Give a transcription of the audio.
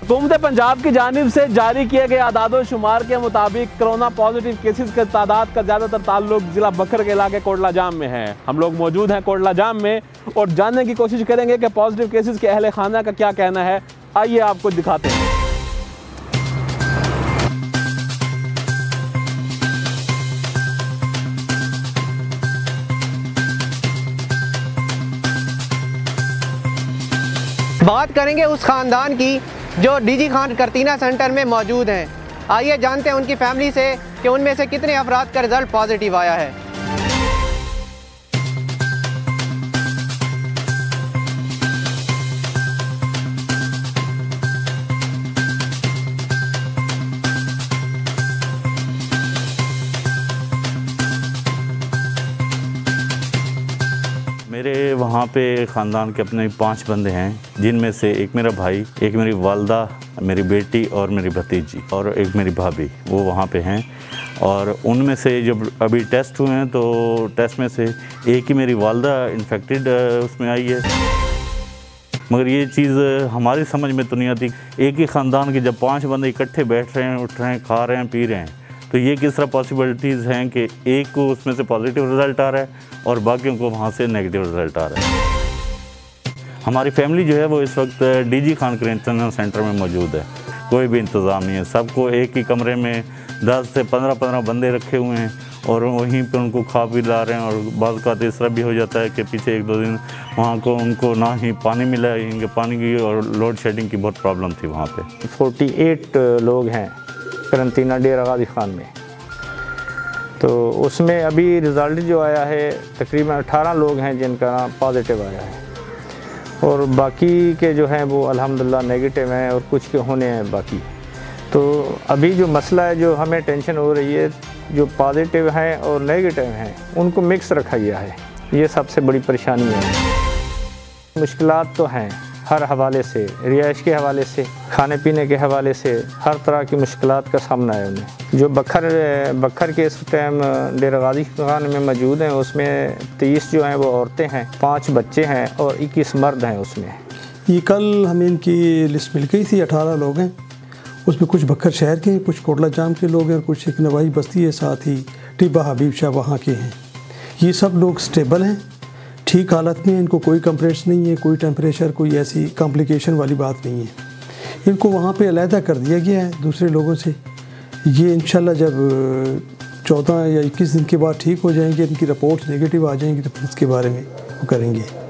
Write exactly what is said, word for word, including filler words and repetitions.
हुकूमत पंजाब की जानिब से जारी किए गए आदादो शुमार के मुताबिक कोरोना पॉजिटिव केसेस की तादाद का ज़्यादातर ताल्लुक जिला बकर के इलाके कोटला जाम में है। हम लोग मौजूद हैं कोटला जाम में और जानने की कोशिश करेंगे कि पॉजिटिव केसेस के अहले खाना का क्या कहना है। आइए आपको दिखाते हैं। बात करेंगे उस ख़ानदान की जो डीजी खान करतीना सेंटर में मौजूद हैं। आइए जानते हैं उनकी फैमिली से कि उनमें से कितने अफराद का रिज़ल्ट पॉजिटिव आया है। मेरे वहाँ पे ख़ानदान के अपने पांच बंदे हैं, जिनमें से एक मेरा भाई, एक मेरी वालदा, मेरी बेटी और मेरी भतीजी और एक मेरी भाभी, वो वहाँ पे हैं। और उनमें से जब अभी टेस्ट हुए हैं तो टेस्ट में से एक ही मेरी वालदा इन्फेक्टेड उसमें आई है। मगर ये चीज़ हमारी समझ में तो नहीं आती, एक ही ख़ानदान के जब पाँच बंदे इकट्ठे बैठ रहे हैं, उठ रहे हैं, खा रहे हैं, पी रहे हैं, तो ये किस तरह पॉसिबिलिटीज़ हैं कि एक को उसमें से पॉजिटिव रिज़ल्ट आ रहा है और बाकियों को वहाँ से नेगेटिव रिज़ल्ट आ रहा है। हमारी फैमिली जो है वो इस वक्त डीजी खान करतीना सेंटर में मौजूद है। कोई भी इंतज़ाम नहीं है, सबको एक ही कमरे में दस से पंद्रह पंद्रह बंदे रखे हुए हैं और वहीं पे उनको खा पी ला रहे हैं। और बाज़ का इस तरह भी हो जाता है कि पीछे एक दो दिन वहाँ को उनको ना ही पानी मिला, इनके पानी की और लोड शेडिंग की बहुत प्रॉब्लम थी वहाँ पे। फोर्टी एट लोग हैं करतीना डेरा गाजी खान में, तो उसमें अभी रिज़ल्ट जो आया है तकरीबन अठारह लोग हैं जिनका पॉजिटिव आया है और बाकी के जो हैं वो अल्हम्दुलिल्लाह नेगेटिव हैं और कुछ के होने हैं बाकी। तो अभी जो मसला है, जो हमें टेंशन हो रही है, जो पॉजिटिव हैं और नेगेटिव हैं उनको मिक्स रखा गया है, ये सबसे बड़ी परेशानी है। मुश्किलात तो हैं हर हवाले से, रिहाइश के हवाले से, खाने पीने के हवाले से, हर तरह की मुश्किलात का सामना है उन्हें। जो बखर बखर के इस टाइम डेरा गाजी खान में मौजूद हैं उसमें तेईस जो हैं वो औरतें हैं, पाँच बच्चे हैं और इक्कीस मर्द हैं उसमें। ये कल हमें इनकी लिस्ट मिल गई थी, अठारह लोग हैं, उसमें कुछ बखर शहर के हैं, कुछ कोटला जाम के लोग हैं और कुछ एक नवाई बस्ती है, साथ ही टिब्बा हबीब शाह वहाँ के हैं। ये सब लोग स्टेबल हैं, ठीक हालत में, इनको कोई कंप्लेंट्स नहीं है, कोई टेम्परेचर, कोई ऐसी कॉम्प्लिकेशन वाली बात नहीं है। इनको वहाँ पे अलहदा कर दिया गया है दूसरे लोगों से। ये इंशाल्लाह जब चौदह या इक्कीस दिन के बाद ठीक हो जाएंगे, इनकी रिपोर्ट्स नेगेटिव आ जाएंगी तो फिर इसके बारे में वो करेंगे।